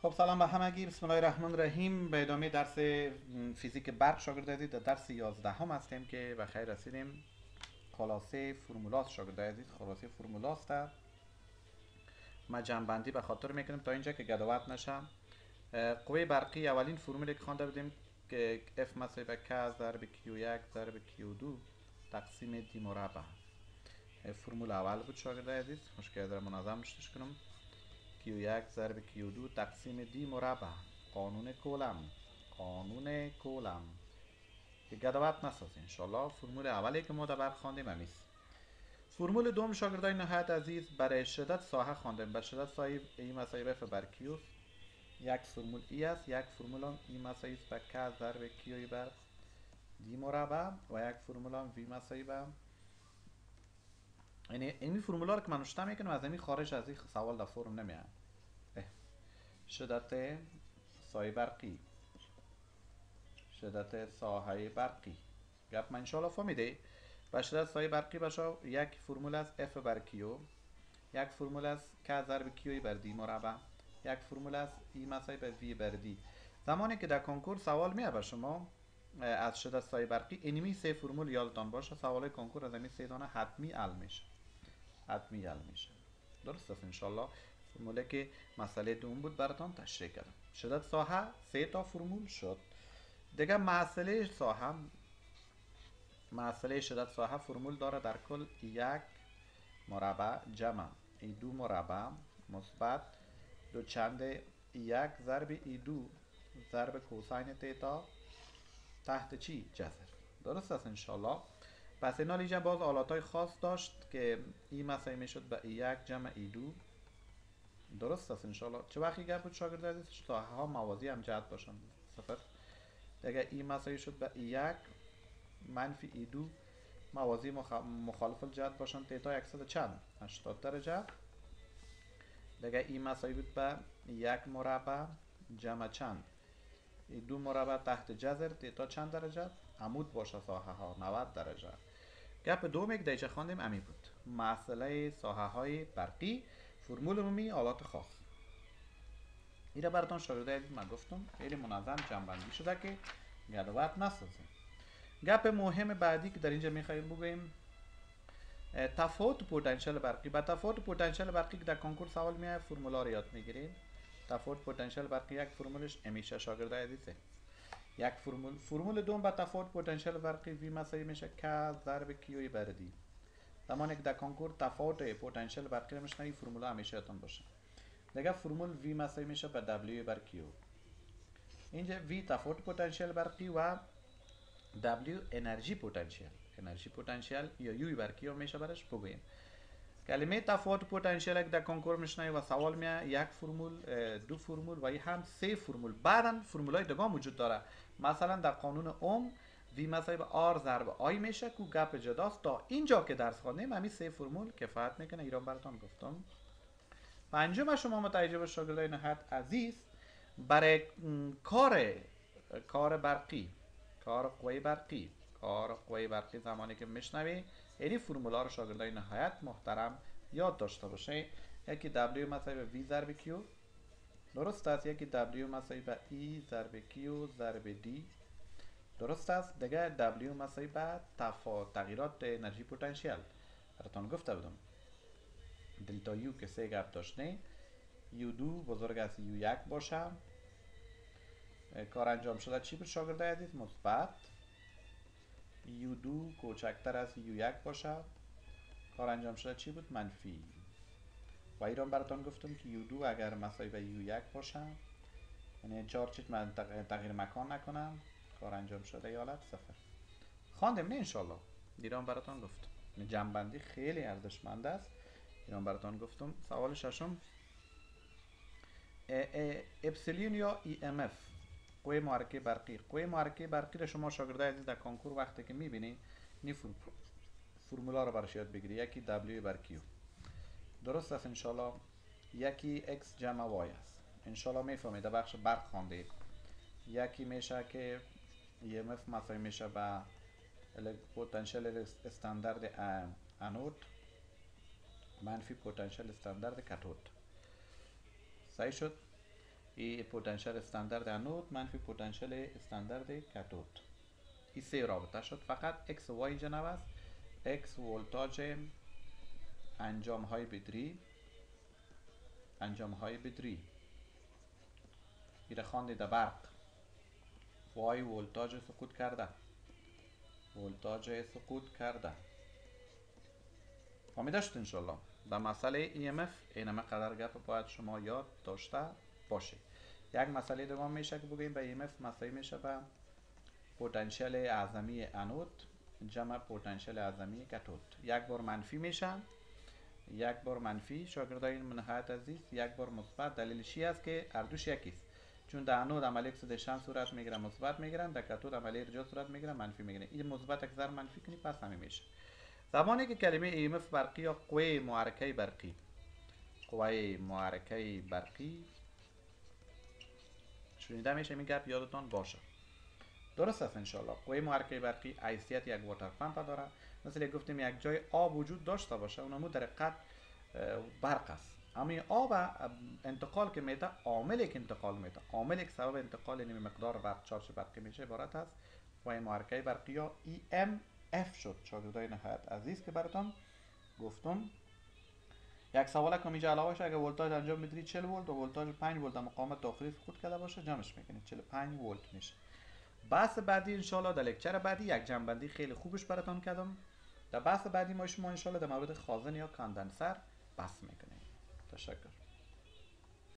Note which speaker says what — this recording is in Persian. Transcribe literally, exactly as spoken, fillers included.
Speaker 1: خب سلام به همگی. بسم الله الرحمن الرحیم. به ادامه درس فیزیک برق شاگرد عزیز در درس یازده هم هستیم که به خیر رسیدیم. خلاصه فرمولاست شاگرد عزیز، خلاصه فرمولاست. ما جنبندی به خاطر میکنیم تا اینجا که گدوات نشم. قوه برقی اولین فرمولی که خوانده بودیم که F مساوی به K ضرب کیو یک ضرب کیو دو تقسیم دی مربع. فرمول اول بود شاگرد عزیز، مشکل در منظم نشتش کنم. کیو یک ضرب کیو دو تقسیم دی مربع، قانون کولم قانون کولم که گدوات نسازه انشالله. فرمول اولی که ما در برق خواندیم همیست. فرمول دوم شاگردای نهایت عزیز برای شدت ساحه خواندیم. بر شدت ساحه ای مساوی اف بر کیو یک فرمول ای است، یک فرمول هم ای مساوی است به K ضرب کیو بر دی مربع و یک فرمول هم وی مساوی به، یعنی این فرمولا رو که من نوشته میکنم از این خارج از این سوال در فرم نمیاد. شدت سایه برقی، شدت ساحه برقی گپ من انشاءالله فهمیده. و شدت سایه برقی باشه یک فرمول از F بر کیو، یک فرمول از K ضرب کیو بر دی مربع، یک فرمول از E مساوی به V بر دی. زمانی که در کنکور سوال میاد به شما از شدت سایه برقی، اینمی سه فرمول یادتان باشه. سوال کنکور از این سه دانه حتمی حل میشه، حتمی حل میشه. درست است انشالله. فرموله که مسئله دوم بود براتان تشریح کردم. شدت ساحه سه تا فرمول شد. دیگه مسئله ساحه، مسئله شدت ساحه فرمول داره در کل یک مربع جمع ای دو مربع مثبت دو چند یک ضرب ای دو ضرب کوساین تیتا تحت چی؟ جذر. درست است انشالله. پس اینا لیجا باز آلاتای خاص داشت که ای مساوی میشد به ای یک جمع ای دو. درست است انشالله. چه وقتی گپ بود شاگرد عزیز؟ ساحه ها موازی هم جهت باشن. صفر دیگه ای مساوی شد به ای یک منفی ای دو موازی مخ... مخالف الجهت باشن. تیتا یکصد چند؟ هشتاد درجه. دیگه ای مساوی بود به یک مربع جمع چند؟ ای دو مربع تحت جذر. تیتا چند درجه؟ عمود باشه ساحه ها نود درجه. گپ دوم یک دیچه خواندیم امی بود، مسئله ساحه های برقی فرمول عمومی آلات خاص. این را براتون شاگرده عزیز من گفتم خیلی منظم جنبندی شده که گدوات نسازیم. گپ مهم بعدی که در اینجا میخوایم بگوییم تفاوت پتانسیل برقی. با تفاوت پتانسیل برقی که در کنکور سوال میاد فرمولا رو یاد میگیریم. تفاوت پتانسیل برقی یک فرمولش همیشه شاگرده عزیزه. یک فرمول فرمول دوم با تفاوت پتانسیل برقی وی مساوی میشه K ضرب کیو بر دی. زمانی که در کنکور تفاوت پتانسیل برقی رو میشنوی فرمولا همیشه یادتون باشه. دیگه فرمول وی مساوی میشه به دبلیو بر کیو. اینجا وی تفاوت پتانسیل برقی و دبلیو انرژی پتانسیل، انرژی پتانسیل یا یو بر کیو میشه برش بگوییم. کلمه تفاوت پتانسیل که در کنکور میشنوی و سوال میاد یک فرمول دو فرمول و هم سه فرمول. بعدا فرمولای دیگه وجود داره. مثلا در قانون اوم وی مساوی به آر ضرب آی میشه که گپ جداست. تا اینجا که درس خواندیم همین سه فرمول کفایت میکنه. ایران براتون گفتم. پنجم شما متوجه باش شاگردای نهایت عزیز، برای کار کار برقی، کار قوه برقی، کار قوه برقی زمانی که میشنوی این فرمولا رو شاگردای نهایت محترم یاد داشته باشه. یکی W مساوی به V ضرب Q، درست است. یکی W مساوی به E ضرب Q ضرب D، درست است. دیگه W مساوی به تغییرات انرژی پتانسیل. براتون گفته بودم دلتا یو که سه گپ داشته، یو دو بزرگ از یو یک باشه. کار انجام شده چی بود شاگرده عزیز؟ مثبت. یو دو کوچکتر از یو یک باشه. کار انجام شده چی بود؟ منفی. و ایران براتون گفتم که یو دو اگر مساوی به یو یک باشه، یعنی چارج من تغییر مکان نکنم، کار انجام شده ایالت صفر. خواندم نه انشالله. ایران براتون گفتم جنبندی خیلی ارزشمند است. ایران براتون گفتم. سوال ششم اپسیلون یا ای ام اف، قوه محرکه برقی. قوه محرکه برقی را شما شاگرده عزیز در کنکور وقتی که میبینی نی فرمولا رو برش یاد بگیری. یکی W بر Q، درست است انشالله. یکی X جمع Y است انشالله میفهمید. در بخش برق خوانده. یکی میشه که ای ام اف مساوی میشه به پتانسیل استاندارد انود منفی پتانسیل استاندارد کاتود. صحیح شد. این پتانسیل استاندارد انود منفی پتانسیل استاندارد کاتود. این سه رابطه شد. فقط x و y اینجا نوست. x ولتاژ انجام های بدری انجام های بدری ایره خواندی در برق. y ولتاژ سقوط کرده ولتاژ سقوط کرده. فهمیده شد انشالله. در مسئله ای ام اف اینمه قدر گپ باید شما یاد داشته باشه. یک مسئله دوم میشه که بگیم به ای ام اف مسئله میشه به پتانسیل اعظمی انود جمع پتانسیل اعظمی کاتود. یک بار منفی میشه، یک بار منفی شاگردای من نهایت عزیز، یک بار مثبت. دلیلش این است که هر دوش یکیست. چون در انود عمل اکسیدیشن صورت میگیره مثبت میگیرن، در کاتود عمل ارجاع صورت میگیره منفی میگیره. این مثبت اکثر منفی کنی پس همین میشه. زمانی که کلمه ای ام اف برقی یا قوه محرکه برقی قوه محرکه برقی شنیده میشه، این گپ یادتان باشه. درست است انشالله. قوه محرکه برقی حیثیت یک واتر پمپ داره. مثل گفتیم یک جای آب وجود داشته باشه اونمو در حقیقت برق است. اما این آب انتقال که میده، عاملی که انتقال میده، عاملی که سبب انتقال این مقدار برق چارج برقی میشه عبارت است قوه محرکه برقی یا ای ام اف شد. شاگردای نهایت عزیز که براتون گفتم. یک سوال کمی اینجا علاوه شه. اگر ولتاژ انجام بدید چهل ولت و ولتاژ پنج ولت در مقاومت داخلی سقوط کرده باشه جمعش میکنید چهل و پنج ولت میشه. بحث بعدی انشالله در لکچر بعدی یک جنبندی خیلی خوبش براتون کردم. در بحث بعدی ما شما انشالله در مورد خازن یا کاندنسر بحث میکنیم. تشکر.